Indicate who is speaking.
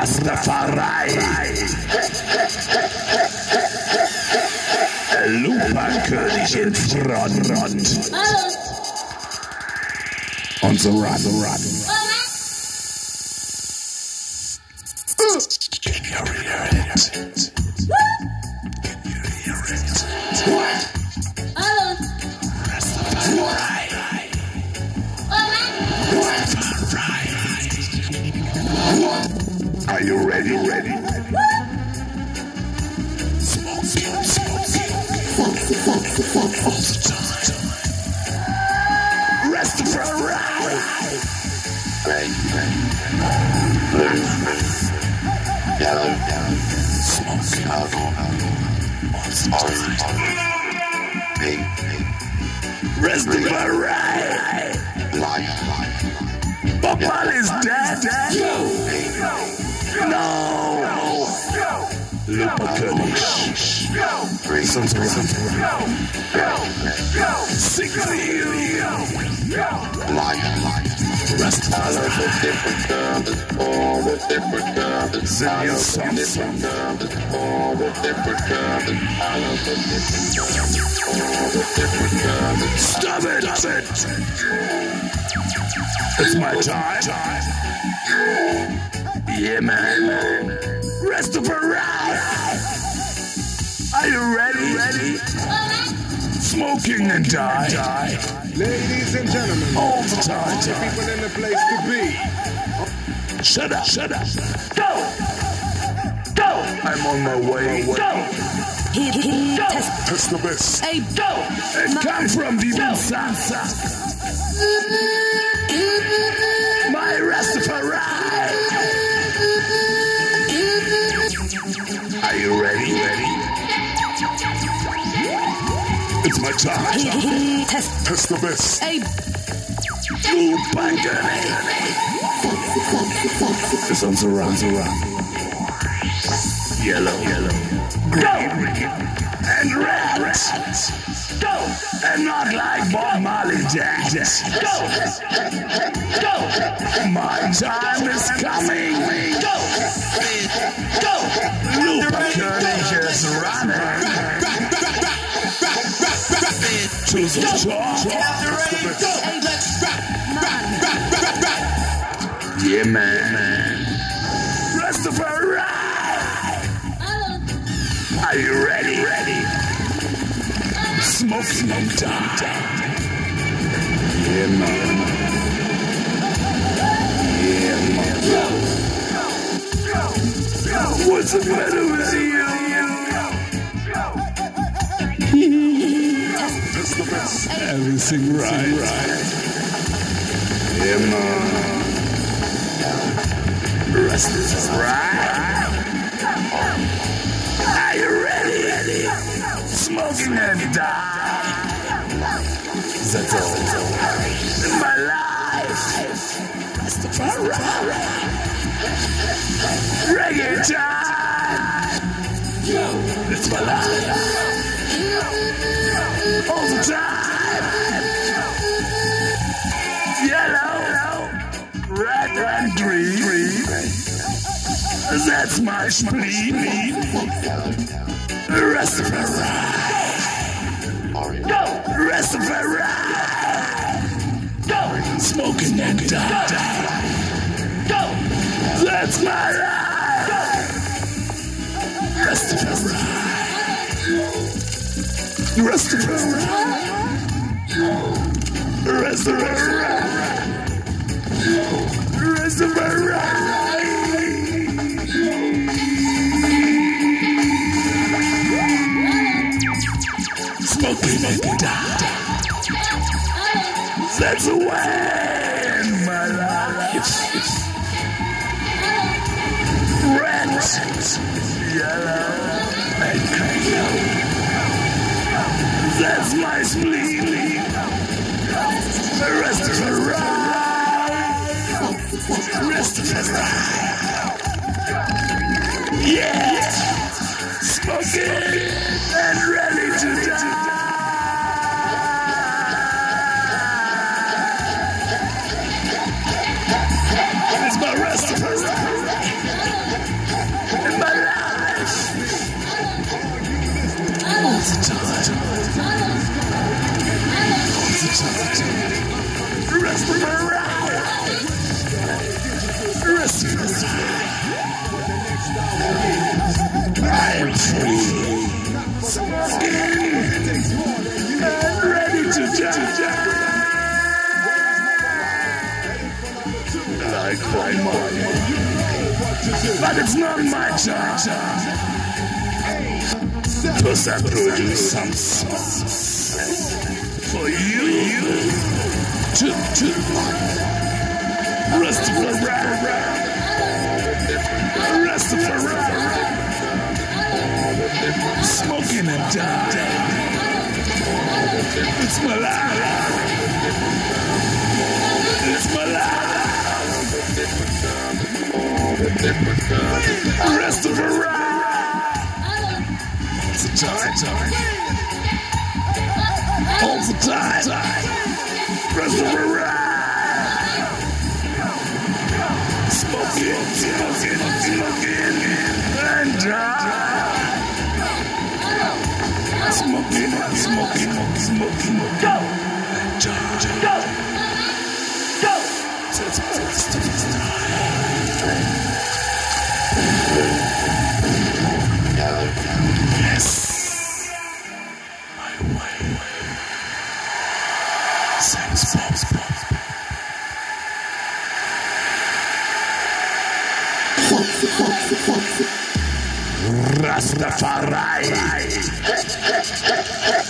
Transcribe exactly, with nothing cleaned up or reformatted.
Speaker 1: Rastafari. Lupa-König in Front. Und so run, so run. Can you hear it? Can you hear it? Rastafari. Are you ready? Ready? Smoke, smoke, smoke, smoke. All the time. Rastafari. Bang, bang. Blue, yellow, smoke, alcohol, orange, pink, Rastafari. Life, Bob Marley's dead. No! Lupa-König. Sons of Sing for you. Life, Rastafari. Different girls, all the different girls. Sing your song, song. All the different girls. All of the different girls. All the different girls. Stop it, stop it. It's my time. Yeah, man. Rastafari. Are you ready? Ready? Smoking and die. die.
Speaker 2: Ladies and gentlemen,
Speaker 1: all the time.
Speaker 2: All the people in the place to be.
Speaker 1: Shut up. Shut up. Go. Go. I'm on my way. Go.
Speaker 3: He, he,
Speaker 1: go.
Speaker 3: Test.
Speaker 1: Test the best.
Speaker 3: Hey,
Speaker 1: go. And come from the Salsa. My Rastafari. Are you ready? Ready? It's my time.
Speaker 3: He, he, test.
Speaker 1: Test the best.
Speaker 3: Hey.
Speaker 1: Lupa-König. This one's around, around. Yellow, yellow. Green, and red. Go. And not like Bob Marley dance. Go. Go. My time is coming. Go. Go. Lupa-König is running. To the top. Yeah, man. Rastafari. Are you ready? Ready? Smoking and die. Yeah, man. Yeah, man. What's the matter with you? Everything right. Yeah, man. Rastafari. Are you ready? Ready? Smoking and die. That's all. In my life. Rastafari. Reggae time. It's my life. All the time. Yellow, red and green. That's my spleen. Rastafari. Go, Rastafari. Go, smoking and die. Go, that's my life. Rastafari. Rastafari. Rastafari. Rastafari. Smoking and die. That's the way in my life. Red, yellow, and green. That's my spleen. Rastafari. Rastafari. Yeah. Smoking and ready to die. It's my Rastafari. Like for money, but it's not my job because I produce some songs for you to to Rastafari, Rastafari, smoking and dying. It's my life. It's my life. Rastafari. It's a time, time. All the time. Rastafari. Smoking, smoking, smoking, and die. Smoking, smoking, smoking, go, go, go, go. Yes, my way. Thanks, Bob. Rastafari.